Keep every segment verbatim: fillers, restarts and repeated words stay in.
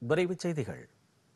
விரைவுச் செய்திகள்.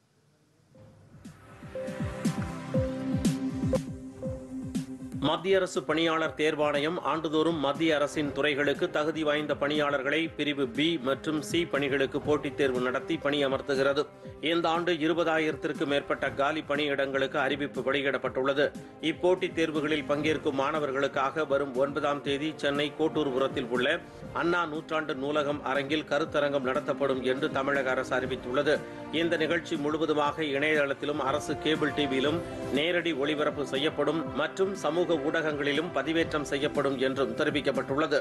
மத்திய அரசு பணியாளர் தேர்வாணையம் ஆண்டுதோறும் மத்திய அரசின் துறைகளுக்கு தகுதி வாய்ந்த பணியாளர்களை பிரிவு பி மற்றும் சி பணிகளுக்கு போட்டித் தேர்வு நடத்தி பணியமர்த்துகிறது. இந்த ஆண்டு இருபதாயிரத்திற்கும் மேற்பட்ட காலி பணியிடங்களுக்கு அறிவிப்பு வெளியிடப்பட்டுள்ளது. இப்போட்டித் தேர்வுகளில் பங்கேற்கும் மாணவர்களுக்காக வரும் ஒன்பதாம் தேதி சென்னை கோட்டூர்புரத்தில் உள்ள அண்ணா நூற்றாண்டு நூலகம் அரங்கில் கருத்தரங்கம் நடத்தப்படும் என்று தமிழக அரசு அறிவித்துள்ளது. இந்த நிகழ்ச்சி முழுவதுமாக இணையதளத்திலும் அரசு கேபிள் டிவியிலும் நேரடி ஒளிபரப்பு செய்யப்படும் மற்றும் சமூக ஊடகங்களிலும் பதிவேற்றம் செய்யப்படும் என்றும் தெரிவிக்கப்பட்டுள்ளது.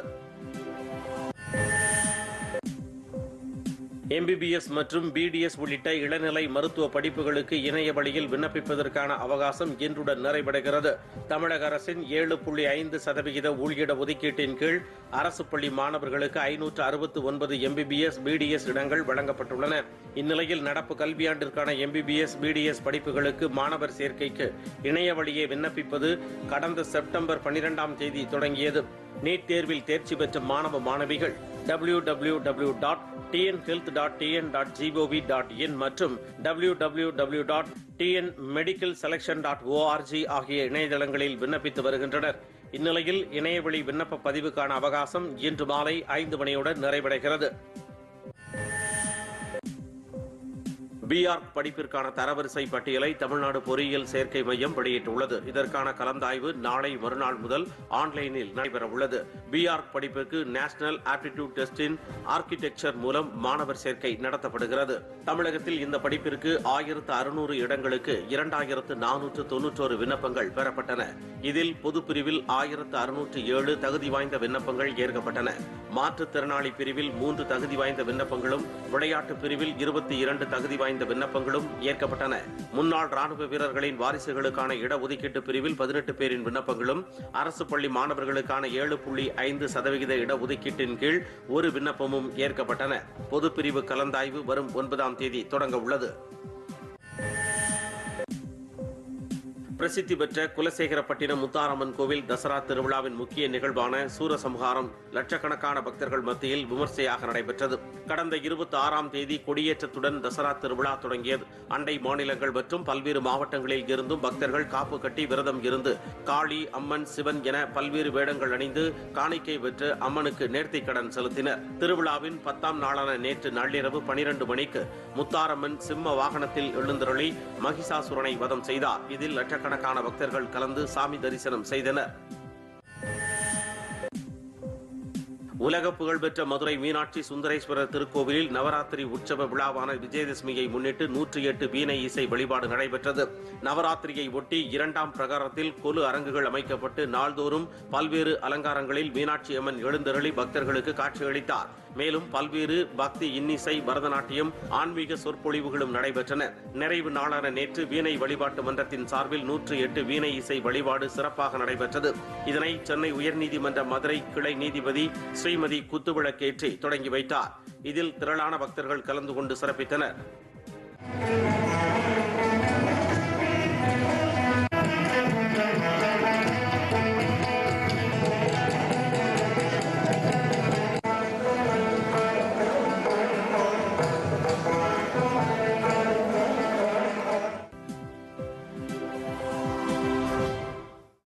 எம்பிபிஎஸ் மற்றும் பிடிஎஸ் உள்ளிட்ட இளநிலை மருத்துவ படிப்புகளுக்கு இணைய வழியில் விண்ணப்பிப்பதற்கான அவகாசம் இன்றுடன் நிறைவடைகிறது. தமிழக அரசின் ஏழு புள்ளி ஐந்து சதவிகித உள்இட ஒதுக்கீட்டின் கீழ் அரசு பள்ளி மாணவர்களுக்கு ஐநூற்று அறுபத்தி ஒன்பது எம்பிபிஎஸ் பிடிஎஸ் இடங்கள் வழங்கப்பட்டுள்ளன. இந்நிலையில் நடப்பு கல்வியாண்டிற்கான எம்பிபிஎஸ் பிடிஎஸ் படிப்புகளுக்கு மாணவர் சேர்க்கைக்கு இணைய வழியே விண்ணப்பிப்பது கடந்த செப்டம்பர் பனிரெண்டாம் தேதி தொடங்கியது. நீட் தேர்வில் தேர்ச்சி பெற்ற மாணவ மாணவிகள் W W W dot TN health dot TN dot GOV dot in மற்றும் W W W dot TN medical selection dot ORG ஆகிய இணையதளங்களில் விண்ணப்பித்து வருகின்றனர். இந்நிலையில் இணையவழி விண்ணப்ப பதிவுக்கான அவகாசம் இன்று மாலை ஐந்து மணியுடன் நிறைவடைகிறது. பிஆர்க் படிப்பிற்கான தரவரிசை பட்டியலை தமிழ்நாடு பொறியியல் சேர்க்கை மையம் வெளியிட்டுள்ளது. இதற்கான கலந்தாய்வு நாளை மறுநாள் முதல் ஆன்லைனில் நடைபெறவுள்ளது. பிஆர்க் படிப்பிற்கு நேஷனல் ஆப்டிடியூட் டெஸ்டின் ஆர்கிடெக்சர் மூலம் மாணவர் சேர்க்கை நடத்தப்படுகிறது. தமிழகத்தில் இந்த படிப்பிற்கு ஆயிரத்து அறுநூறு இடங்களுக்கு இரண்டாயிரத்து நானூற்று தொன்னூற்றோரு விண்ணப்பங்கள் பெறப்பட்டன. இதில் பொதுப்பிரிவில் ஆயிரத்து அறுநூற்று ஏழு தகுதி வாய்ந்த விண்ணப்பங்கள் ஏற்கப்பட்டன. மாற்றுத்திறனாளி பிரிவில் மூன்று தகுதி வாய்ந்த விண்ணப்பங்களும், விளையாட்டு பிரிவில் இருபத்தி இரண்டு தகுதி வாய்ந்த விண்ணப்பங்களும் ஏற்கப்பட்டன. முன்னாள் ராணுவ வீரர்களின் வாரிசுகளுக்கான இடஒதுக்கீட்டு பிரிவில் பதினெட்டு பேரின் விண்ணப்பங்களும், அரசு பள்ளி மாணவர்களுக்கான ஏழு புள்ளி ஐந்து சதவிகித இடஒதுக்கீட்டின் கீழ் ஒரு விண்ணப்பமும் ஏற்கப்பட்டன. பொதுப்பிரிவு கலந்தாய்வு வரும் ஒன்பதாம் தேதி தொடங்க உள்ளது. பிரசித்தி பெற்ற குலசேகரப்பட்டினம் முத்தாரம்மன் கோவில் தசரா திருவிழாவின் முக்கிய நிகழ்வான சூரசம்ஹாரம் லட்சக்கணக்கான பக்தர்கள் மத்தியில் விமர்சையாக நடைபெற்றது. கடந்த இருபத்தி ஆறாம் தேதி கொடியேற்றத்துடன் தசரா திருவிழா தொடங்கியது. அண்டை மாநிலங்கள் மற்றும் பல்வேறு மாவட்டங்களில் இருந்தும் பக்தர்கள் காப்பு கட்டி விரதம் இருந்து காளி, அம்மன், சிவன் என பல்வேறு வேடங்கள் அணிந்து காணிக்கை பெற்று அம்மனுக்கு நேர்த்திக் கடன் செலுத்தினர். திருவிழாவின் பத்தாம் நாளான நேற்று நள்ளிரவு பனிரெண்டு மணிக்கு முத்தாரம்மன் சிம்ம வாகனத்தில் எழுந்தருளி மகிஷாசுரனை வதம் செய்தார். இதில் லட்சக்கணக்கான கணக்கான பக்தர்கள் கலந்து சாமி தரிசனம் செய்தனர். உலக புகழ்பெற்ற மதுரை மீனாட்சி சுந்தரேஸ்வரர் திருக்கோவிலில் நவராத்திரி உற்சவ விழாவான விஜயதசமியை முன்னிட்டு நூற்றி எட்டு வீணை இசை வழிபாடு நடைபெற்றது. நவராத்திரியை ஒட்டி இரண்டாம் பிரகாரத்தில் கொலு அரங்குகள் அமைக்கப்பட்டு நாள்தோறும் பல்வேறு அலங்காரங்களில் மீனாட்சி அம்மன் எழுந்தருளி பக்தர்களுக்கு காட்சியளித்தார். மேலும் பல்வேறு பக்தி, இன்னிசை, பரதநாட்டியம், ஆன்மீக சொற்பொழிவுகளும் நடைபெற்றன. நிறைவு நாளான நேற்று வீணை வழிபாட்டு மன்றத்தின் சார்பில் நூற்றி எட்டு வீணை இசை வழிபாடு சிறப்பாக நடைபெற்றது. இதனை சென்னை உயர்நீதிமன்ற மதுரை கிளை நீதிபதி ஸ்ரீமதி குத்துவிளக்கேற்றி தொடங்கி வைத்தார். இதில் திரளான பக்தர்கள் கலந்து கொண்டு சிறப்பித்தனர்.